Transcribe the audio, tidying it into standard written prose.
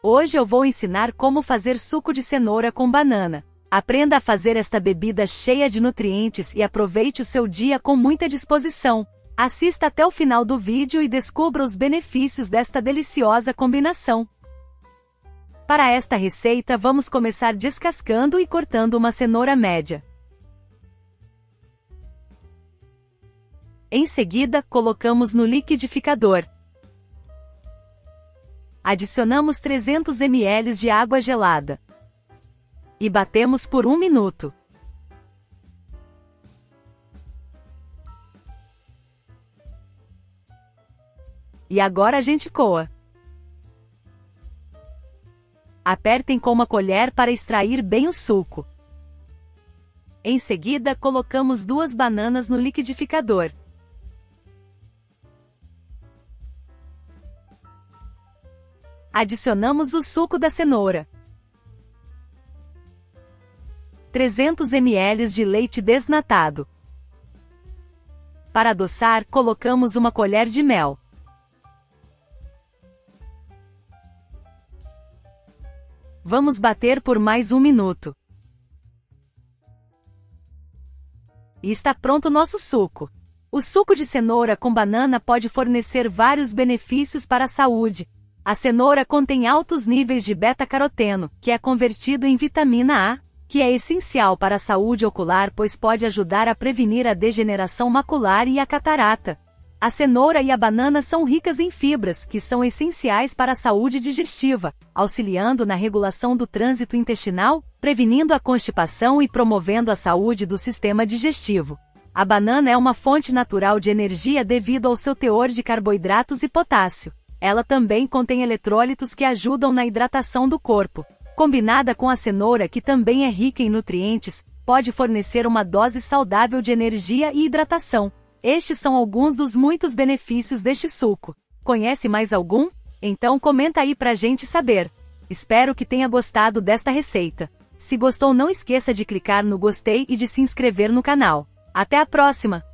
Hoje eu vou ensinar como fazer suco de cenoura com banana. Aprenda a fazer esta bebida cheia de nutrientes e aproveite o seu dia com muita disposição. Assista até o final do vídeo e descubra os benefícios desta deliciosa combinação. Para esta receita, vamos começar descascando e cortando uma cenoura média. Em seguida, colocamos no liquidificador. Adicionamos 300 ml de água gelada. E batemos por 1 minuto. E agora a gente coa. Apertem com uma colher para extrair bem o suco. Em seguida, colocamos 2 bananas no liquidificador. Adicionamos o suco da cenoura. 300 ml de leite desnatado. Para adoçar, colocamos uma colher de mel. Vamos bater por mais 1 minuto. E está pronto o nosso suco. O suco de cenoura com banana pode fornecer vários benefícios para a saúde. A cenoura contém altos níveis de beta-caroteno, que é convertido em vitamina A, que é essencial para a saúde ocular pois pode ajudar a prevenir a degeneração macular e a catarata. A cenoura e a banana são ricas em fibras, que são essenciais para a saúde digestiva, auxiliando na regulação do trânsito intestinal, prevenindo a constipação e promovendo a saúde do sistema digestivo. A banana é uma fonte natural de energia devido ao seu teor de carboidratos e potássio. Ela também contém eletrólitos que ajudam na hidratação do corpo. Combinada com a cenoura, que também é rica em nutrientes, pode fornecer uma dose saudável de energia e hidratação. Estes são alguns dos muitos benefícios deste suco. Conhece mais algum? Então comenta aí pra gente saber. Espero que tenha gostado desta receita. Se gostou, não esqueça de clicar no gostei e de se inscrever no canal. Até a próxima!